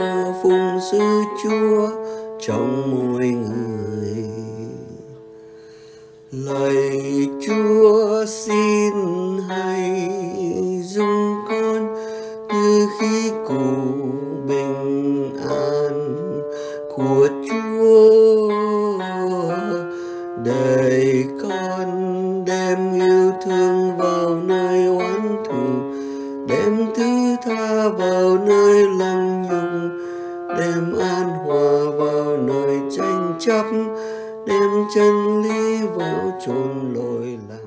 vào phụng sự Chúa trong mọi người. Lạy Chúa, xin hãy dùng con như khí cụ bình an của Chúa, để con đem yêu thương vào nơi oán thù, đem thứ tha vào nơi lăng nhục, đem an hòa vào nơi tranh chấp, đem chân lý vào chốn lỗi lầm.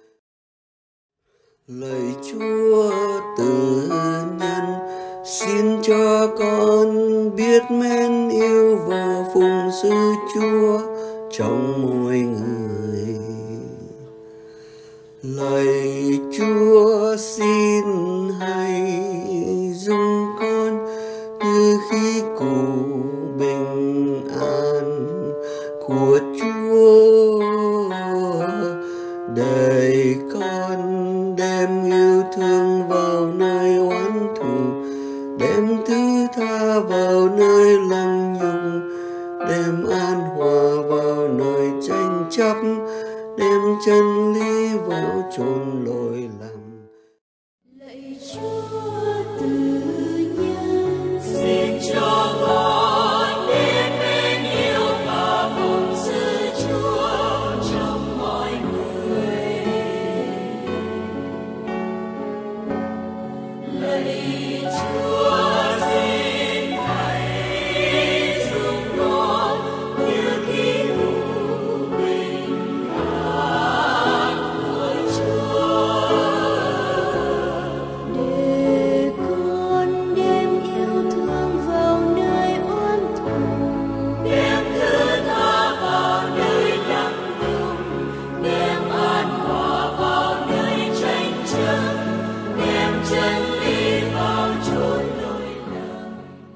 Lạy Chúa tự nhân, xin cho con biết mến yêu và phụng sự Chúa trong mọi người. Lạy Chúa, xin hãy dùng con như khí cụ bình an của Chúa, để con đem yêu thương vào nơi oán thù, đem thứ tha vào nơi lăng nhục, đem an hòa vào nơi tranh chấp, đem chân lý vào chốn lỗi lầm. Lạy Chúa tự nhân, xin cho con biết mến yêu và phụng sự Chúa trong mọi người. Lạy Chúa, xin hãy dùng con như khí cụ bình an của Chúa, để con đem yêu thương vào nơi oán thù, đem thứ tha vào nơi lăng nhục, đem an hòa vào nơi tranh chấp, đem chân lý vào chốn lỗi lầm.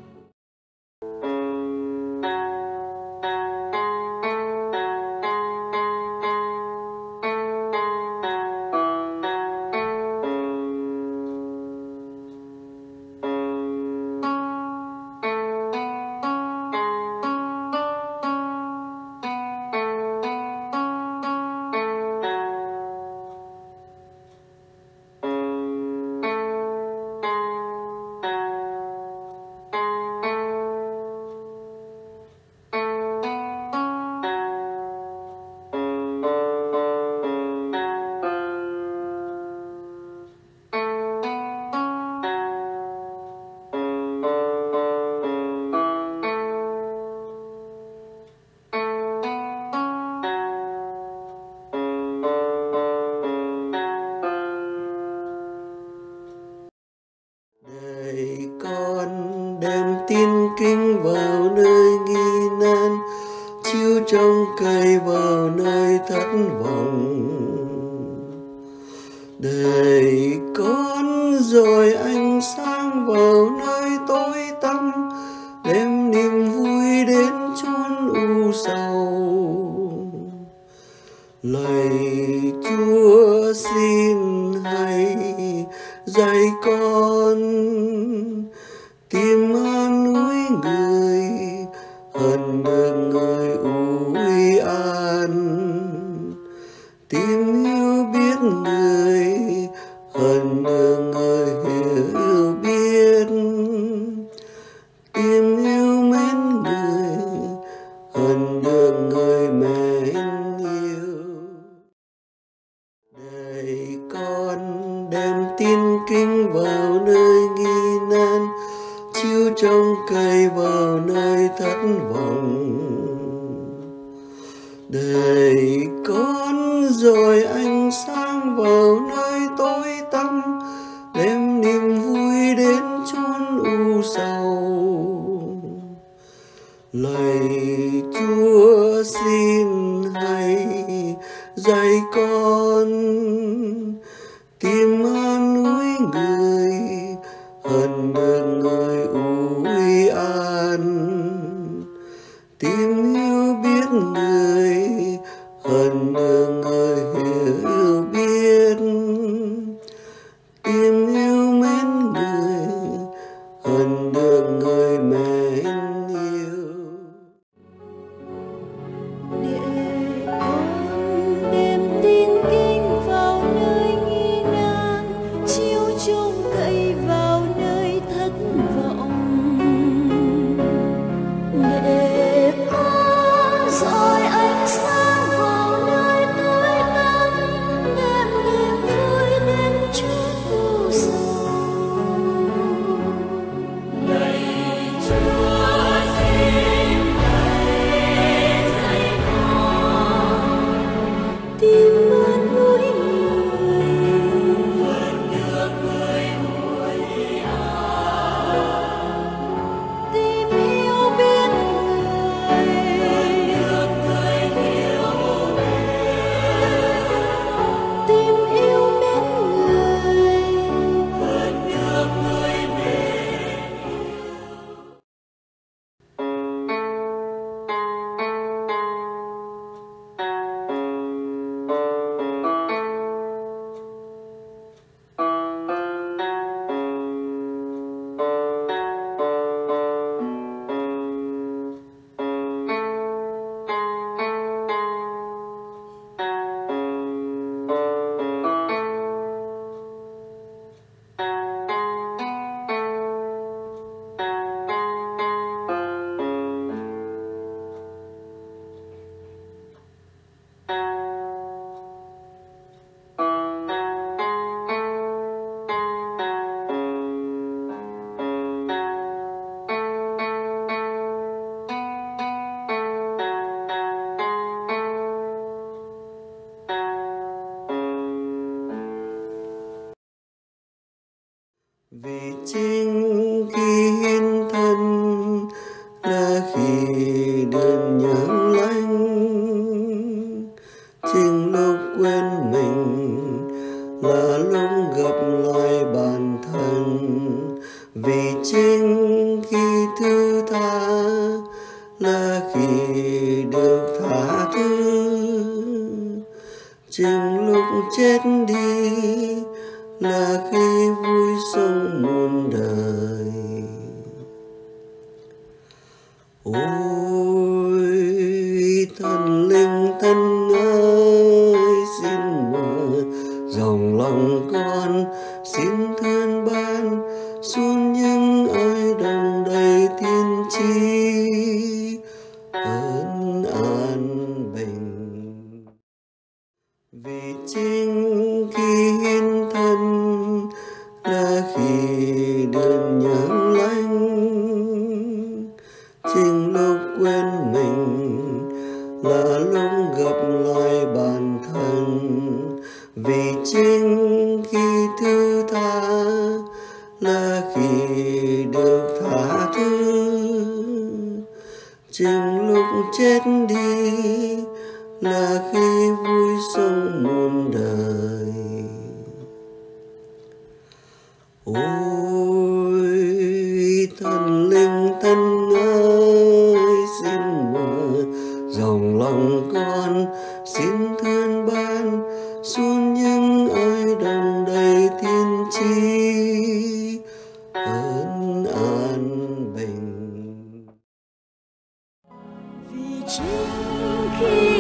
Để con đem tin kinh vào nơi nghi nan, chiếu trong cây vào nơi thất vọng. Để con dọi ánh sáng vào nơi tối tăm, đem niềm vui đến chốn u sầu. Lạy Chúa, xin hãy dạy con tìm an ủi người, hơn được người ủi an, tìm hiểu biết người, hơn được người hiểu biết, tìm yêu mến người, hơn được người mến yêu. Để con đem tin kinh vào nơi nghi nan, chiếu trong cây vào nơi thất vọng. Để con dọi ánh sáng vào nơi tối tăm, đem niềm vui đến chốn u sầu. Lạy Chúa, xin hãy dạy con tìm an ủi người, hơn được người ủi an, tìm hiểu biết người, hơn được người hiểu biết, tìm yêu mến người, hơn được người mến chừng lúc chết đi là khi vui sống muôn đời. Ôi thần linh thân ơi, xin mở dòng lòng con, xin thương ban xuống những ai đồng đầy thiên chi ơn an bình. Vì chính khi hiến thân là khi đơn nhang lánh, chính lúc quên mình là lúc gặp lại bản thân. Vì chính khi thứ tha là khi được tha thứ, chính lúc chết đi là khi vui sống muôn đời. Ôi thần linh thân ơi, xin mở dòng lòng con, xin thương ban xuống những ai đồng đầy thiên chi ơn an bình. Vì chính khi